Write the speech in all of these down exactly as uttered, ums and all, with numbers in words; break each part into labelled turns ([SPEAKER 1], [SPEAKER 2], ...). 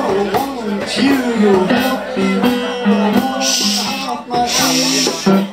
[SPEAKER 1] want you to help me off my feet.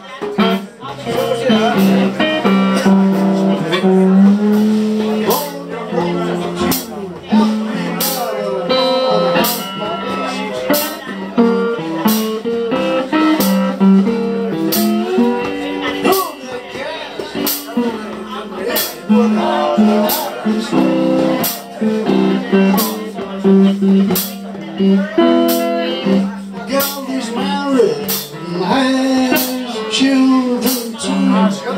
[SPEAKER 1] Girl is married and has children too.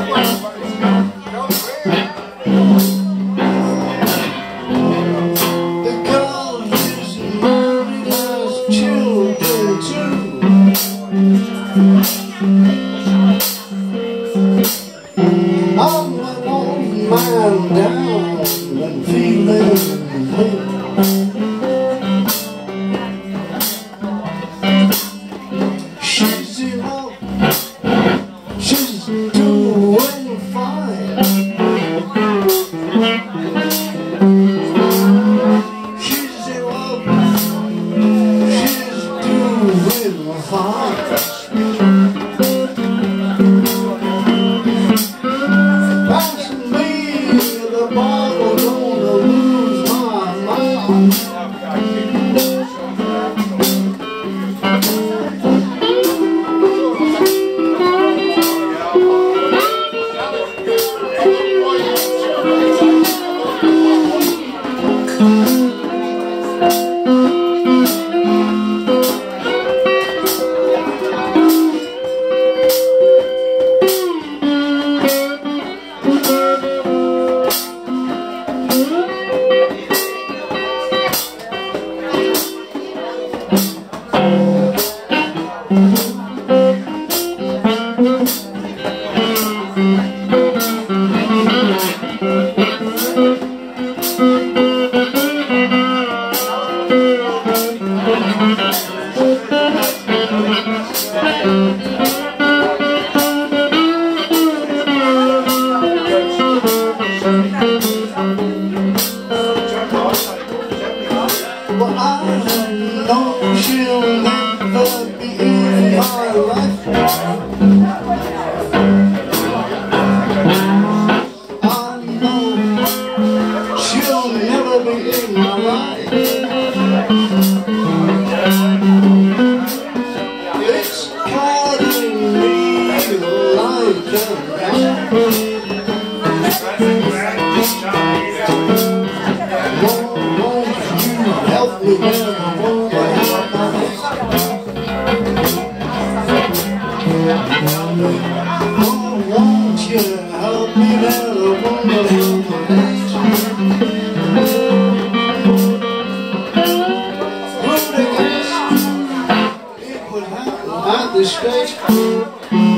[SPEAKER 1] The girl is married, has children too. I'm an old man down and feeling pain. She's in love, she's doing fine. She's in love, she's doing fine. Passing me the bottle, gonna lose my mind. Well, I know she'll never be in my life. I know she'll never be in my life. It's cutting me like a knife. Help me, oh, won't you help me, little woman? It would happen at this stage.